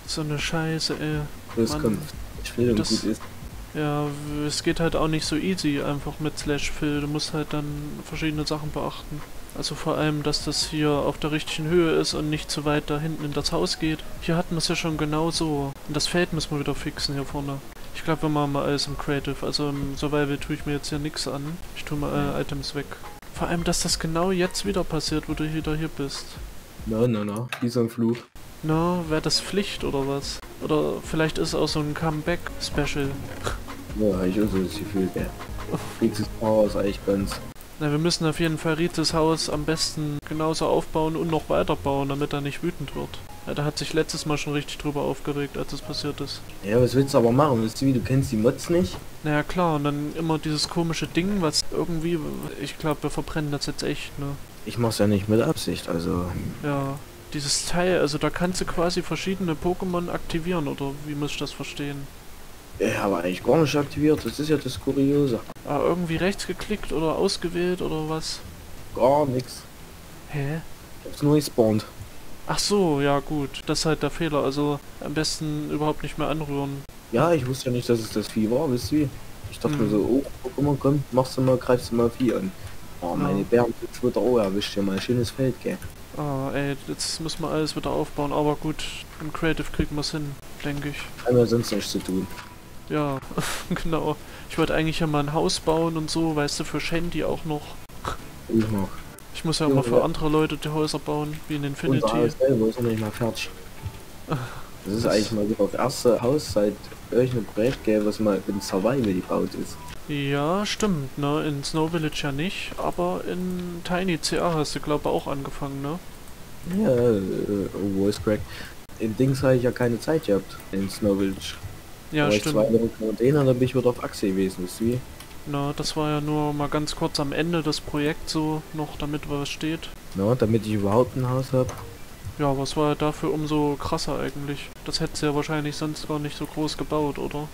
So eine Scheiße, ey. Das Mann, kommt schnell und das, gut ist. ja, es geht halt auch nicht so easy einfach mit Slash Fill. Du musst halt dann verschiedene Sachen beachten. Also vor allem, dass das hier auf der richtigen Höhe ist und nicht zu weit da hinten in das Haus geht. Hier hatten wir es ja schon genau so. Und das Feld müssen wir wieder fixen hier vorne. Ich glaube, wir machen mal alles im Creative. Also im Survival tue ich mir jetzt hier nichts an. Ich tue mal alle Items weg. Vor allem, dass das genau jetzt wieder passiert, wo du wieder hier bist. Na, wie so ein Fluch. Na, wäre das Pflicht oder was? Oder vielleicht ist es auch so ein Comeback-Special. Ja, ich auch so das Gefühl, gell. Dieses Power ist eigentlich ganz. Na, wir müssen auf jeden Fall Rites Haus am besten genauso aufbauen und noch weiter bauen, damit er nicht wütend wird. Ja, da hat sich letztes Mal schon richtig drüber aufgeregt, als es passiert ist. Ja, was willst du aber machen? Weißt du, wie du kennst die Mods nicht? Naja, klar, und dann immer dieses komische Ding, was irgendwie... Ich glaube, wir verbrennen das jetzt echt, ne? Ich mach's ja nicht mit Absicht, also. Ja, dieses Teil, also da kannst du quasi verschiedene Pokémon aktivieren, oder wie muss ich das verstehen? Ja, aber eigentlich gar nicht aktiviert, das ist ja das Kuriose. Ah, irgendwie rechts geklickt oder ausgewählt oder was? Gar nix. Hä? Ich hab's nur gespawnt. Ach so, ja gut, das ist halt der Fehler, also am besten überhaupt nicht mehr anrühren. Ja, ich wusste ja nicht, dass es das Vieh war, wisst ihr? Ich dachte mir so, oh, guck mal, komm, machst du mal, greifst du mal Vieh an. Oh, meine Bären wird auch erwischt, ja mal ein schönes Feld, gell. Ah, ey, jetzt müssen wir alles wieder aufbauen, aber gut, im Creative kriegen wir es hin, denke ich. Haben wir sonst nichts zu tun. Ja, genau. Ich wollte eigentlich ja mal ein Haus bauen und so, weißt du, für Shandy auch noch. Ich noch. Ich muss ja immer für andere Leute die Häuser bauen, wie in Infinity. Unser Haus selber ist noch nicht mal fertig. Das ist eigentlich mal das erste Haus seit irgendeinem Projekt, gell, was mal in Survival gebaut ist. Ja, stimmt, ne? In Snow Village ja nicht, aber in Tiny CA hast du, glaube ich, auch angefangen, ne? Ja, Voice Crack. In Dings habe ich ja keine Zeit gehabt, in Snow Village. Ja, da stimmt. Ich 2 Wochen Quarantäne, dann bin ich wieder auf Achse gewesen, wisst ihr wie? Na, das war ja nur mal ganz kurz am Ende des Projekts so, noch damit was steht. Na, damit ich überhaupt ein Haus habe. Ja, aber es war ja dafür umso krasser eigentlich. Das hättest du ja wahrscheinlich sonst gar nicht so groß gebaut, oder?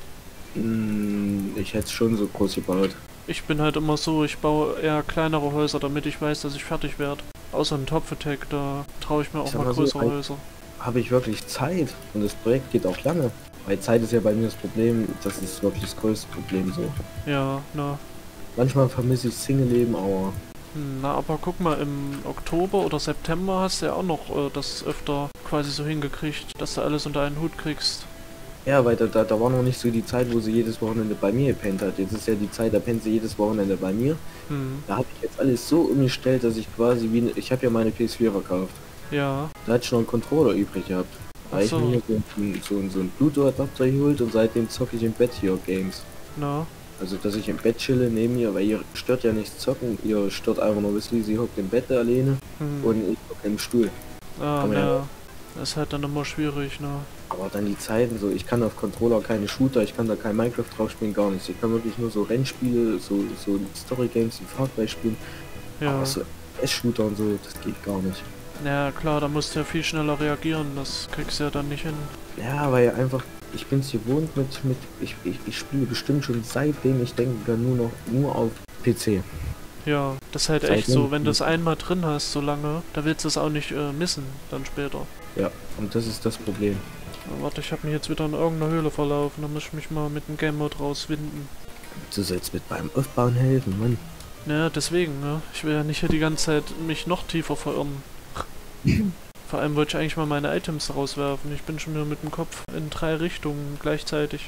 Ich hätte es schon so groß gebaut. Ich bin halt immer so, ich baue eher kleinere Häuser, damit ich weiß, dass ich fertig werde. Außer ein Top Attack, da traue ich mir auch sag mal mal so, größere Häuser. Habe ich wirklich Zeit und das Projekt geht auch lange. Weil Zeit ist ja bei mir das Problem, das ist wirklich das größte Problem so. Ja, na. Manchmal vermisse ich Single-Leben, aber Na, aber guck mal, im Oktober oder September hast du ja auch noch das öfter quasi so hingekriegt, dass du alles unter einen Hut kriegst. ja, weil da war noch nicht so die Zeit, wo sie jedes Wochenende bei mir gepennt hat. Jetzt ist ja die Zeit, da pennt sie jedes Wochenende bei mir. Da habe ich jetzt alles so umgestellt, dass ich quasi ich habe ja meine PS4 verkauft. Ja. Da hatte ich noch einen Controller übrig gehabt. Da habe ich mir hier so einen Bluetooth-Adapter geholt und seitdem zocke ich im Bett hier Games. Na. Also, dass ich im Bett chille neben ihr, weil ihr stört ja nichts zocken. Ihr stört einfach nur, wisst ihr, sie hockt im Bett alleine und ich hocke im Stuhl. Ah, ja. Das ist halt dann immer schwierig, ne? Aber dann die Zeiten so, ich kann auf Controller keine Shooter, ich kann da kein Minecraft drauf spielen, gar nichts. Ich kann wirklich nur so Rennspiele, so Story-Games wie Far Cry spielen. Ja. Aber so S-Shooter und so, das geht gar nicht. Ja, klar, da musst du ja viel schneller reagieren, das kriegst du ja dann nicht hin. Ja, weil einfach, ich bin es gewohnt ich spiele bestimmt schon seitdem ich denken kann nur auf PC. Ja, das ist halt echt so, wenn du es einmal drin hast so lange, da willst du es auch nicht missen, dann später. Ja, und das ist das Problem. Na, warte, ich habe mich jetzt wieder in irgendeiner Höhle verlaufen, da muss ich mich mal mit dem Game Mode rauswinden. Du sollst mit beim Aufbauen helfen, Mann. Ja, deswegen, ne? Ich will ja nicht hier die ganze Zeit mich noch tiefer verirren. Vor allem wollte ich eigentlich mal meine Items rauswerfen. Ich bin schon wieder mit dem Kopf in 3 Richtungen gleichzeitig.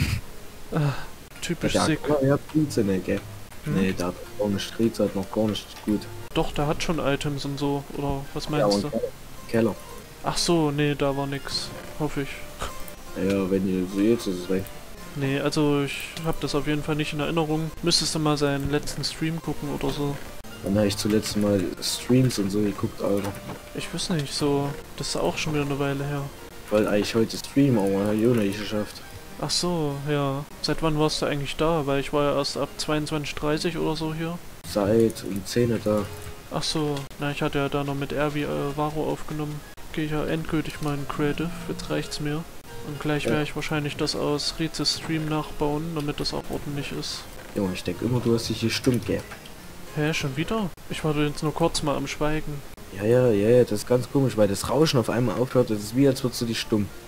Typisch sick. Ja, Pizza, ne, gell? Nee, da hat auch nicht halt noch gar nicht gut. Doch, der hat schon Items und so, oder was meinst du? Keller. Ach so, nee, da war nix. Hoffe ich. Ja, wenn ihr so jetzt ist es weg. Nee, also ich habe das auf jeden Fall nicht in Erinnerung. Müsstest du mal seinen letzten Stream gucken oder so. Dann habe ich zuletzt mal Streams und so geguckt, Alter. Ich weiß nicht, so, das ist auch schon wieder eine Weile her. Weil eigentlich heute Stream, aber habe ich auch nicht geschafft. Ach so, ja. Seit wann warst du eigentlich da? Weil ich war ja erst ab 22:30 oder so hier. Seit um 10 da. Ach so, na ich hatte ja da noch mit Erwi Varo aufgenommen. Gehe ich ja endgültig mal in Creative, jetzt reicht's mir. Und gleich werde ich wahrscheinlich das aus Rizes Stream nachbauen, damit das auch ordentlich ist. Junge, ich denke immer, du hast dich hier gestimmt, gell? Hä, schon wieder? Ich war jetzt nur kurz mal am Schweigen. Ja, das ist ganz komisch, weil das Rauschen auf einmal aufhört, das ist wie als würdest du dich stumm.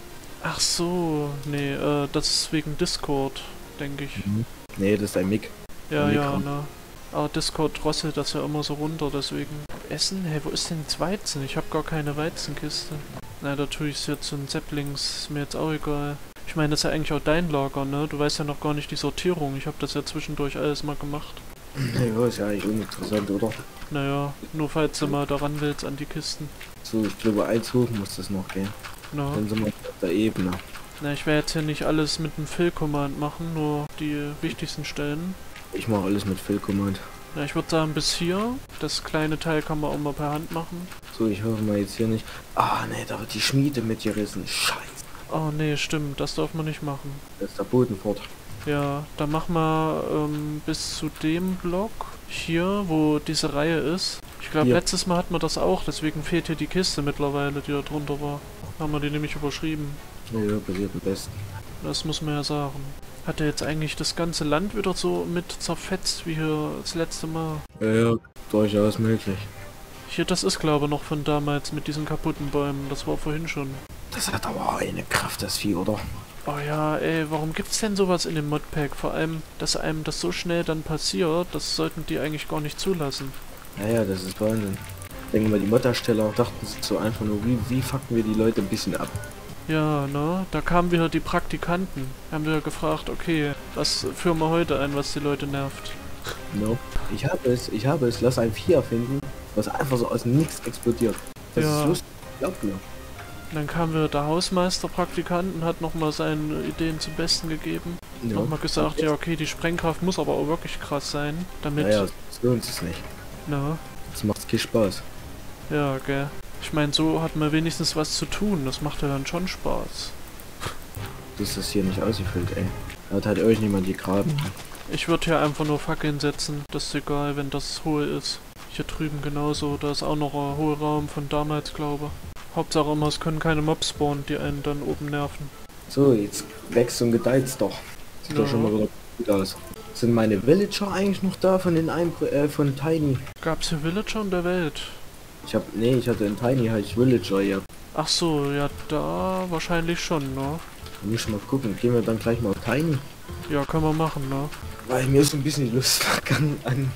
Ach so, nee, das ist wegen Discord, denke ich. Mhm. Nee, das ist ein Mic. Ja, Ein ja, Mikro. ne. Aber Discord drosselt das ja immer so runter, deswegen. Essen? Hey, wo ist denn das Weizen? Ich habe gar keine Weizenkiste. Na, da tue ich es jetzt in Saplings, ist mir jetzt auch egal. Ich meine, das ist ja eigentlich auch dein Lager, ne? Du weißt ja noch gar nicht die Sortierung. Ich habe das ja zwischendurch alles mal gemacht. Ja, ist ja eigentlich uninteressant, oder? Naja, nur falls du mal daran willst an die Kisten. So, ich glaube, eins hoch muss das noch gehen. Na, Dann sind wir auf der Ebene. na ich werde jetzt hier nicht alles mit dem Fill-Command machen, nur die wichtigsten Stellen. Ich mache alles mit Fill Command. Na, ich würde sagen bis hier. Das kleine Teil kann man auch mal per Hand machen. So, ich hoffe mal jetzt hier nicht. Ah, nee, da wird die Schmiede mitgerissen. Scheiße. Oh nee, stimmt, das darf man nicht machen. Da ist der Boden fort. Ja, dann mach mal bis zu dem Block hier, wo diese Reihe ist. Ich glaube, Hier. letztes Mal hatten wir das auch, deswegen fehlt hier die Kiste mittlerweile, die da drunter war. Haben wir die nämlich überschrieben. Ja, ja, passiert am besten. Das muss man ja sagen. Hat er jetzt eigentlich das ganze Land wieder so mit zerfetzt wie hier das letzte Mal? Ja, ja, durchaus möglich. Hier, das ist glaube ich noch von damals mit diesen kaputten Bäumen. Das war vorhin schon. Das hat aber eine Kraft, das Vieh, oder? Oh ja, ey, warum gibt's denn sowas in dem Modpack? Vor allem, dass einem das so schnell dann passiert, das sollten die eigentlich gar nicht zulassen. Ja, ja, das ist Wahnsinn. Denken wir, die Moddersteller dachten sich so einfach nur, wie fucken wir die Leute ein bisschen ab? Ja, ne? Da kamen wieder die Praktikanten. Haben wir gefragt, okay, was führen wir heute ein, was die Leute nervt? No. Ich habe es, lass ein Vieh erfinden, was einfach so aus dem Nix explodiert. Das Ja. ist lustig, glaubt mir. Und dann kam wieder der Hausmeister-Praktikant und hat nochmal seine Ideen zum Besten gegeben. Ja. Nochmal gesagt, ja okay, die Sprengkraft muss aber auch wirklich krass sein, damit... Naja, das lohnt sich nicht. Na, Das macht keinen Spaß. ja, gell. Ich meine, so hat man wenigstens was zu tun, das macht ja dann schon Spaß. Das ist das hier nicht ausgefüllt, ey. Da hat halt euch niemand gegraben. Ich würde hier einfach nur Fackeln setzen, das ist egal, wenn das hohl ist. Hier drüben genauso, da ist auch noch ein Hohlraum von damals, glaube ich. Hauptsache immer, es können keine Mobs spawnen, die einen dann oben nerven. So, jetzt wächst und gedeiht's doch. Sieht doch Ja. schon mal wieder gut aus. Sind meine Villager eigentlich noch da von den von Tiny? Gab's hier Villager in der Welt? Ich hatte in Tiny halt Villager, ja. Ach so, ja, da wahrscheinlich schon, ne? Da muss ich mal gucken. Gehen wir dann gleich mal auf Tiny. Ja, können wir machen, ne? Weil mir ist ein bisschen die Lust vergangen an.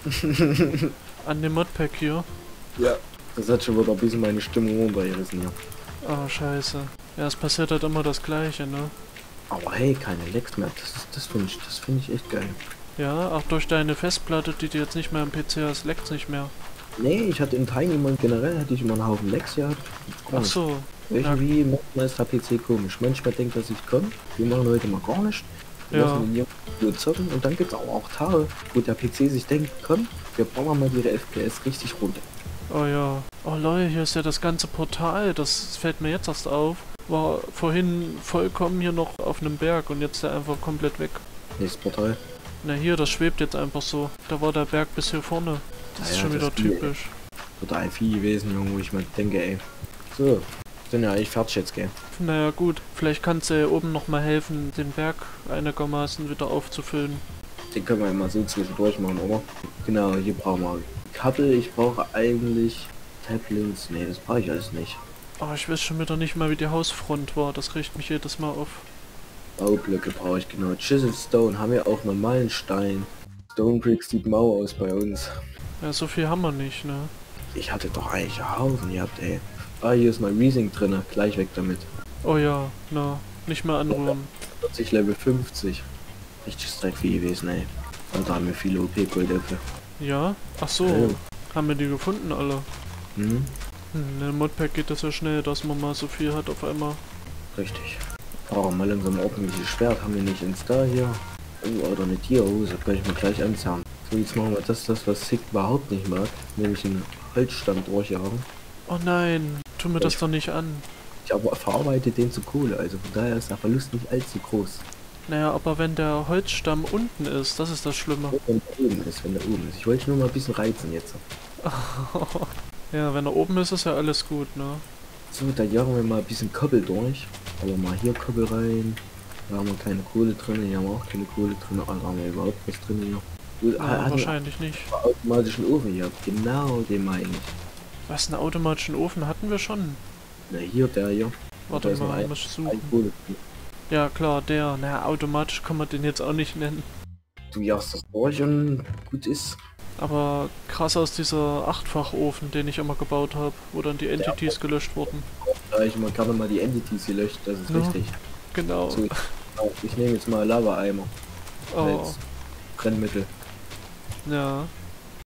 An dem Modpack hier. Ja. Das hat schon wieder ein bisschen meine Stimmung runtergerissen, ja. Ah, scheiße. Ja, es passiert halt immer das Gleiche, ne? Aber hey, keine Lecks mehr. Das finde ich echt geil. Ja, auch durch deine Festplatte, die du jetzt nicht mehr am PC hast, leckt's nicht mehr. Nee, ich hatte in Tiny mal generell hatte ich immer einen Haufen Lecks gehabt. Ach so. Irgendwie manchmal ist der PC komisch. Manchmal denkt er sich, komm, wir machen heute mal gar nicht. Wir Ja. lassen den Jungen nur zocken und dann gibt es auch Tage, wo der PC sich denkt, komm, wir bauen mal ihre FPS richtig runter. Oh ja. Oh Leute, hier ist ja das ganze Portal, das fällt mir jetzt erst auf. War vorhin vollkommen hier noch auf einem Berg und jetzt ist er einfach komplett weg. Nächstes Portal. Na hier, das schwebt jetzt einfach so. Da war der Berg bis hier vorne. Das ist Ja, schon das wieder ist hier- typisch. Wird ein Vieh gewesen, Junge, wo ich mir denke, ey. So, sind ja eigentlich fertig jetzt, gell? Naja gut, vielleicht kannst du ja oben nochmal helfen, den Berg einigermaßen wieder aufzufüllen. Den können wir immer so zwischendurch machen, oder? Genau, hier brauchen wir Kabel. Ich brauche eigentlich Tablets. Nee, das brauche ich alles nicht. Oh, ich weiß schon wieder nicht mal, wie die Hausfront war. Das riecht mich jedes Mal auf. Baublöcke brauche ich, genau. Chisel Stone haben wir auch normalen Stein. Stone Brick sieht mau aus bei uns. Ja, so viel haben wir nicht, ne? Ich hatte doch eigentlich einen Haufen gehabt, ey. Ah, hier ist mein Riesing drin. Gleich weg damit. Oh ja, na, nicht mehr anrühren. 40 Level 50. Richtig Dreckvieh gewesen, ey. Und da haben wir viele OP-Goldäpfel. Ja? Ach so, Ja. haben wir die gefunden alle? Hm, In dem Modpack geht das ja schnell, dass man mal so viel hat auf einmal. richtig. Oh, mal langsam ordentliches Schwert haben wir nicht ins da hier. Oh, oder eine Tierhose, kann ich mir gleich anzahlen. So, jetzt machen wir das, was Sick überhaupt nicht mag. Nämlich einen Holzstamm durchjagen. Oh nein, tu mir das doch nicht an. Ich aber verarbeite den zu Kohle, also von daher ist der Verlust nicht allzu groß. Naja, aber wenn der Holzstamm unten ist, das ist das Schlimme. Wenn der oben ist, wenn der oben ist. Ich wollte nur mal ein bisschen reizen jetzt. Ja, wenn er oben ist, ist ja alles gut, ne? So, da jagen wir mal ein bisschen Koppel durch. Aber mal hier Koppel rein. Da haben wir keine Kohle drin, hier haben wir auch keine Kohle drin. Da haben wir überhaupt nichts drin hier. Gut, Ja, hat einen wahrscheinlich nicht. automatischen Ofen hier. Genau den meine ich. Was, einen automatischen Ofen hatten wir schon? Na hier, der hier. Warte mal, muss ich suchen. Ja klar, der. Na, automatisch kann man den jetzt auch nicht nennen. Du jagst das durch und gut ist. Aber krass aus dieser Achtfachofen, den ich immer gebaut habe, wo dann die Entities gelöscht wurden. Da ich immer gerne mal die Entities gelöscht, das ist richtig. Genau. So, ich nehme jetzt mal Lava-Eimer. Oh. Als Brennmittel. Ja.